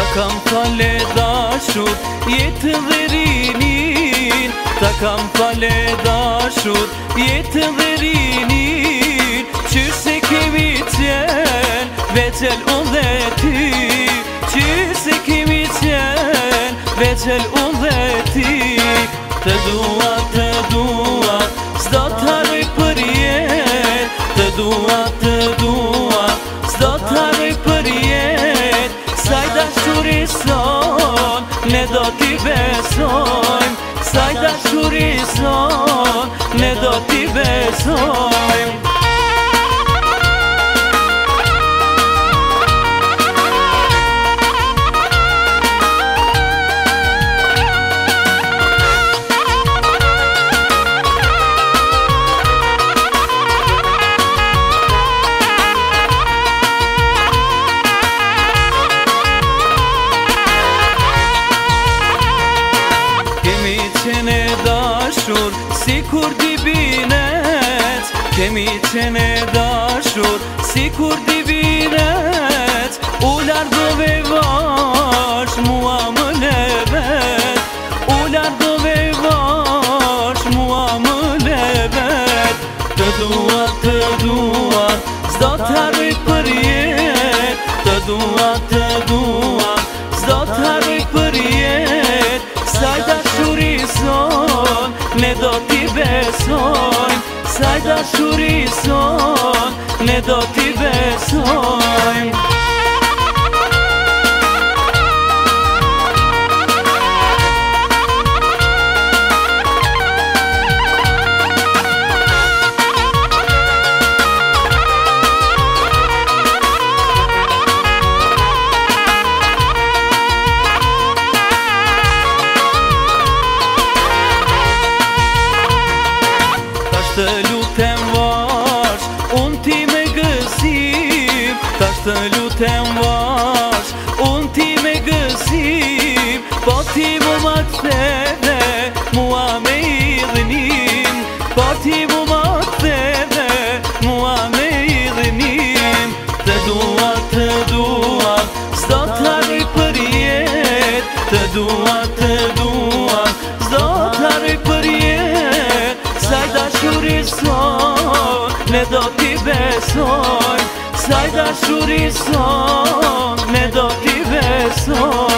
kam fale dashur jetë dhe rinin, ta kam fale dashur jetë dhe rinin. Qysh se kemi qenë veçel unë dhe ty, qysh se kemi qenë veçel unë dhe ty. Të dua, s'do t'harroj për jetë, të dua, s'do t'harroj për jetë. Saj dashuri son, ne do t'i besojmë, saj dashuri son, ne do t'i besojmë. Qene dashur si kur di binet, kemi qene dashur si kur di binet. U largove vash mua më lebet, u largove vash mua më lebet. Të dua, s'do t'harroj për jetë, të dua, s'do t'harroj për jetë. Saj dashuri son, ne do t'i besojmë, saj dashuri son, ne do t'i besojmë. Të lutem vash, unë ti me gëzim, tash të lutem vash, unë ti me gëzim. Po ti mu ma ktheve, mua me idhënim, po ti mu ma ktheve, mua me idhënim. Të dua, s'do t'harroj për jetë, të dua, s'do t'harroj për jetë. Saj dashuri son, ne do t'i besojmë, saj dashuri son, ne do t'i besojmë.